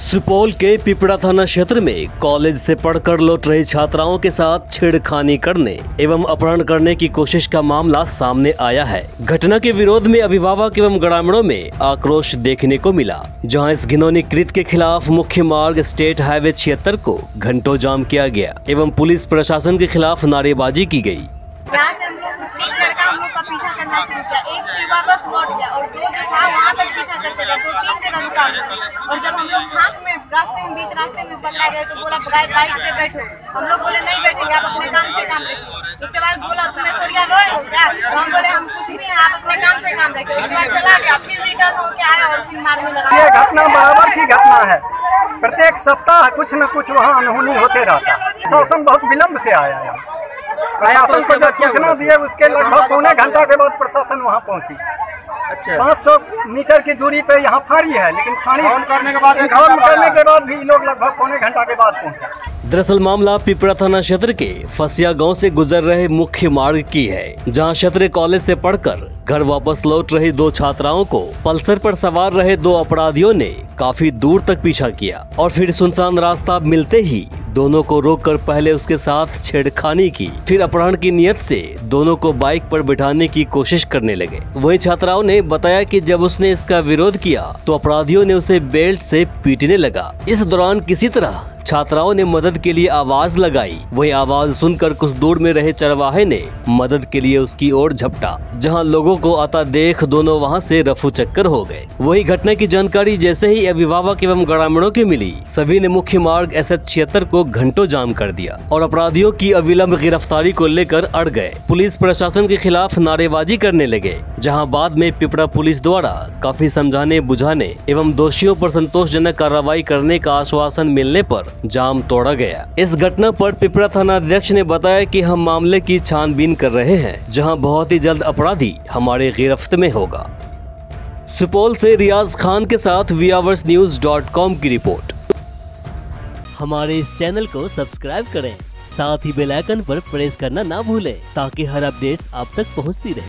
सुपौल के पिपरा थाना क्षेत्र में कॉलेज से पढ़कर लौट रही छात्राओं के साथ छेड़खानी करने एवं अपहरण करने की कोशिश का मामला सामने आया है। घटना के विरोध में अभिभावक एवं ग्रामीणों में आक्रोश देखने को मिला, जहां इस घिनौनी कृत्य के खिलाफ मुख्य मार्ग स्टेट हाईवे 76 को घंटों जाम किया गया एवं पुलिस प्रशासन के खिलाफ नारेबाजी की गयी। यहाँ से हम लोग 3 लड़का हम लोग का पीछा करना शुरू किया। एक फिर वापस लौट गया और 2 जो था वहाँ तक पीछा करते रहे। 2-3 जगह रुका और जब हम लोग फाँक में बीच रास्ते में पकड़ा गए तो बोला बाइक पे बैठो। हम लोग बोले नहीं बैठेंगे, आप अपने काम से काम रखिए। उसके बाद बोला तुम्हें सोरिया रोए हो क्या? तो हम बोले हम कुछ भी हैं, आप अपने काम से काम रखिए। उसके बाद चला गया, फिर रिटर्न होके आया और फिर मारने लगा। ये घटना बराबर की घटना है। प्रत्येक सप्ताह कुछ न कुछ वहाँ अनहोनी होते रहता। शासन बहुत विलम्ब से आया है। प्रशासन को जब सूचना दिए उसके लगभग पौने घंटा के बाद प्रशासन वहाँ पहुँची। अच्छा। 500 मीटर की दूरी पे यहाँ फाड़ी है, लेकिन फाड़ी करने के बाद भी लोग लगभग पौने घंटा के बाद पहुँचा। दरअसल मामला पिपरा थाना क्षेत्र के फसिया गांव से गुजर रहे मुख्य मार्ग की है, जहां क्षेत्रीय कॉलेज से पढ़कर घर वापस लौट रही 2 छात्राओं को पल्सर पर सवार रहे 2 अपराधियों ने काफी दूर तक पीछा किया और फिर सुनसान रास्ता मिलते ही दोनों को रोककर पहले उसके साथ छेड़खानी की, फिर अपहरण की नियत से दोनों को बाइक पर बिठाने की कोशिश करने लगे। वहीं छात्राओं ने बताया कि जब उसने इसका विरोध किया तो अपराधियों ने उसे बेल्ट से पीटने लगा। इस दौरान किसी तरह छात्राओं ने मदद के लिए आवाज लगाई। वही आवाज सुनकर कुछ दूर में रहे चरवाहे ने मदद के लिए उसकी ओर झपटा, जहां लोगों को आता देख दोनों वहां से रफू चक्कर हो गए। वही घटना की जानकारी जैसे ही अभिभावक एवं ग्रामीणों की मिली, सभी ने मुख्य मार्ग SH 76 को घंटों जाम कर दिया और अपराधियों की अविलंब गिरफ्तारी को लेकर अड़ गए। पुलिस प्रशासन के खिलाफ नारेबाजी करने लगे, जहाँ बाद में पिपरा पुलिस द्वारा काफी समझाने बुझाने एवं दोषियों पर संतोषजनक कार्रवाई करने का आश्वासन मिलने पर जाम तोड़ा गया। इस घटना पर पिपरा थाना अध्यक्ष ने बताया कि हम मामले की छानबीन कर रहे हैं, जहां बहुत ही जल्द अपराधी हमारे गिरफ्त में होगा। सुपौल से रियाज खान के साथ viawarsnews.com की रिपोर्ट। हमारे इस चैनल को सब्सक्राइब करें, साथ ही बेल आइकन पर प्रेस करना ना भूलें ताकि हर अपडेट्स आप तक पहुंचती रहे।